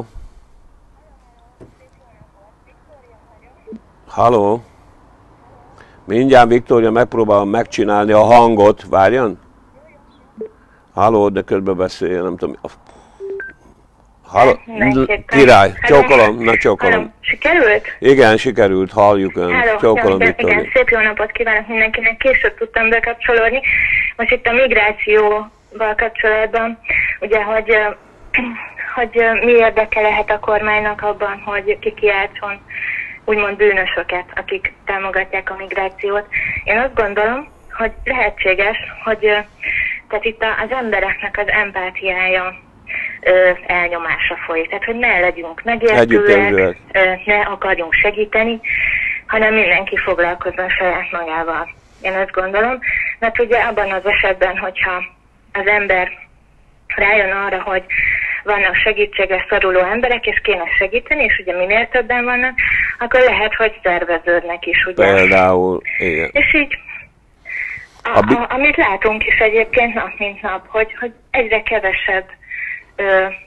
Halló? Mindjárt, Viktória, megpróbálom megcsinálni a hangot. Várjon? Halló, de közben beszéljen, nem tudom. Halló? Király, csókolom, na csókolom. Sikerült? Igen, sikerült, halljuk ön. Csókolom, Viktória. Igen, szép jó napot kívánok mindenkinek, később tudtam bekapcsolódni. Most itt a migrációval kapcsolatban, ugye, hogy mi érdeke lehet a kormánynak abban, hogy kikiáltson úgymond bűnösöket, akik támogatják a migrációt. Én azt gondolom, hogy lehetséges, hogy tehát itt az embereknek az empátiája elnyomásra folyik. Tehát, hogy ne legyünk megértőek, ne akarjunk segíteni, hanem mindenki foglalkozzon saját magával. Én azt gondolom, mert ugye abban az esetben, hogyha az ember rájön arra, hogy vannak segítségre szoruló emberek, és kéne segíteni, és ugye minél többen vannak, akkor lehet, hogy szerveződnek is, ugye. Például, igen. És így, amit látunk is egyébként nap mint nap, hogy egyre kevesebb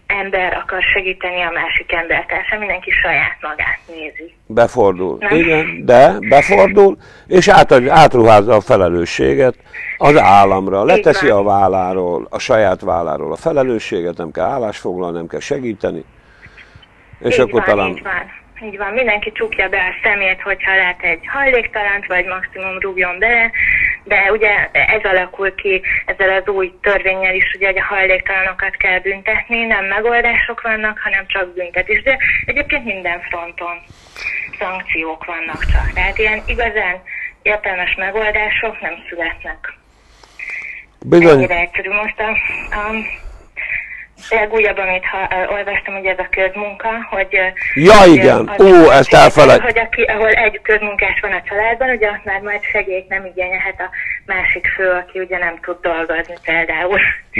ember akar segíteni a másik embertársán, mindenki saját magát nézi. Befordul. Nem? Igen, de befordul, és átruházza a felelősséget az államra. Leteszi a válláról, a saját válláról a felelősséget, nem kell állásfoglalni, nem kell segíteni. És így akkor van, talán... így van. Így van, mindenki csukja be a szemét, hogyha lát egy hajléktalant, vagy maximum rúgjon bele, de ugye ez alakul ki ezzel az új törvénnyel is, ugye, hogy a hajléktalanokat kell büntetni, nem megoldások vannak, hanem csak büntetés. De egyébként minden fronton szankciók vannak csak. Tehát ilyen igazán értelmes megoldások nem születnek. Bizony. Ennyire egyszerű. Most a legújabb, amit olvastam, ugye ez a közmunka, hogy... Ja, igen, ezt elfelejt. Hogy ahol egy közmunkás van a családban, ugye azt már majd segélyt nem igényelhet a másik fő, aki ugye nem tud dolgozni például.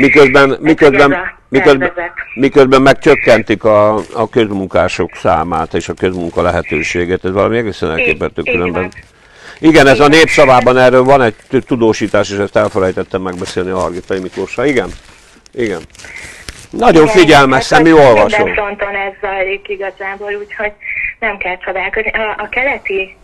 Miközben megcsökkentik a közmunkások számát és a közmunka lehetőséget. Ez valami egészen elképesztő különben. Igen, ez a Népszavában erről van egy tudósítás, és ezt elfelejtettem megbeszélni a Hargitai Miklóssal. Igen. Igen. Nagyon figyelmes szemű olvasó. Minden fronton ez zajlik igazából, úgyhogy nem kell csodálkozni. A keleti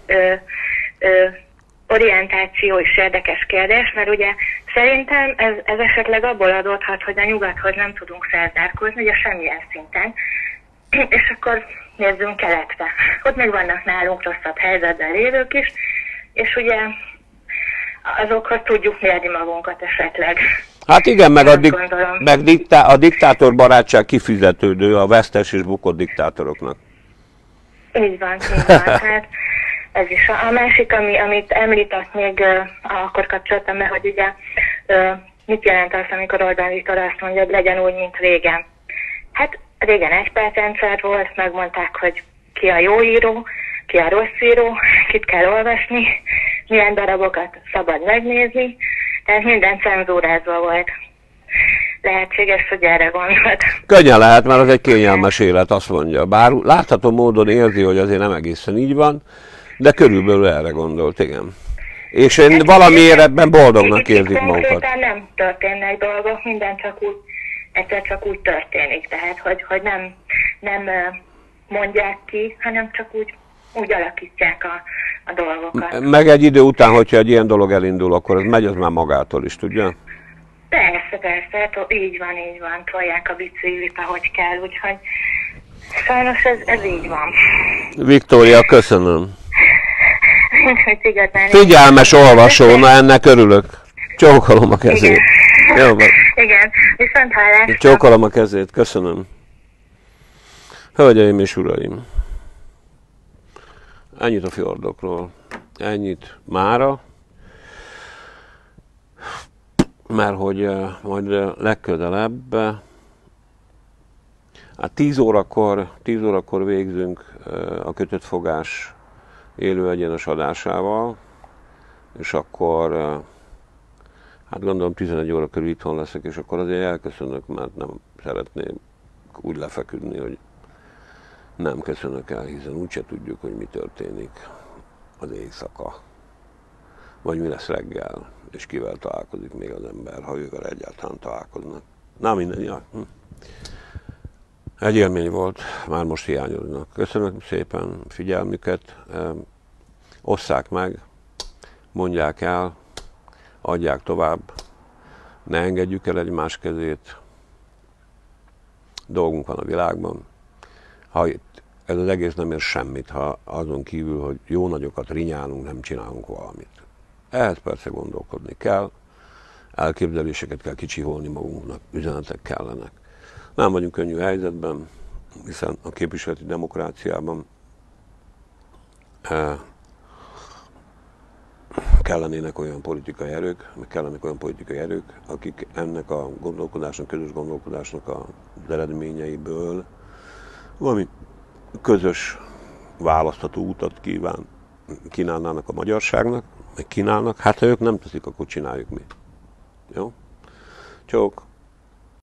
orientáció is érdekes kérdés, mert ugye szerintem ez esetleg abból adódhat, hogy a nyugathoz nem tudunk felzárkózni, ugye semmilyen szinten, és akkor nézzünk keletre. Ott még vannak nálunk rosszabb helyzetben lévők is, és ugye azokhoz tudjuk mérni magunkat esetleg. Hát igen, meg a diktátor barátság kifizetődő a vesztes és bukott diktátoroknak. Így van, így van. Hát ez is. A másik, amit említett még akkor kapcsoltam be, hogy ugye mit jelent az, amikor Orbán Viktor azt mondja, hogy legyen úgy, mint régen. Hát régen egy percrendszer volt, megmondták, hogy ki a jó író, ki a rossz író, kit kell olvasni, milyen darabokat szabad megnézni, tehát minden cenzúrázva volt. Lehetséges, hogy erre gondolt. Könnyen lehet, mert az egy kényelmes élet, azt mondja. Bár látható módon érzi, hogy azért nem egészen így van, de körülbelül erre gondolt, igen. És én valamiért ebben boldognak érzik magukat. Konkrétan nem történnek dolgok, minden csak úgy, egyszer csak úgy történik. Tehát, hogy nem mondják ki, hanem csak úgy alakítják a dolgokat. Meg egy idő után, hogyha egy ilyen dolog elindul, akkor ez megy az már magától is, tudja? Persze, így van, tolják a biciklit, ahogy kell, úgyhogy sajnos ez így van. Viktória, köszönöm. Figyelmes olvasó, na ennek örülök. Csókolom a kezét. Igen, jó, igen. Viszont hallásra. Csókolom a kezét, köszönöm. Hölgyeim és uraim, ennyit a fjordokról, ennyit mára, mert hogy majd legközelebb, hát 10 órakor végzünk a Kötött Fogás élő egyenes adásával, és akkor hát gondolom 11 óra körül itthon leszek, és akkor azért elköszönök, mert nem szeretném úgy lefeküdni, hogy nem köszönök el, hiszen úgyse tudjuk, hogy mi történik az éjszaka, vagy mi lesz reggel, és kivel találkozik még az ember, ha ők egyáltalán találkoznak. Na minden, ja. Egy élmény volt, már most hiányoznak. Köszönöm szépen figyelmüket, osszák meg, mondják el, adják tovább, ne engedjük el egymás kezét, dolgunk van a világban. Ha ez az egész nem ér semmit, ha azon kívül, hogy jó nagyokat rinyálunk, nem csinálunk valamit. Ehhez persze gondolkodni kell, elképzeléseket kell kicsiholni magunknak, üzenetek kellenek. Nem vagyunk könnyű helyzetben, hiszen a képviseleti demokráciában kellenének olyan politikai erők, akik ennek a gondolkodásnak, közös gondolkodásnak az eredményeiből valami közös választható utat kínálnának a magyarságnak, meg kínálnak. Hát ha ők nem teszik, akkor csináljuk mi. Jó? Csók!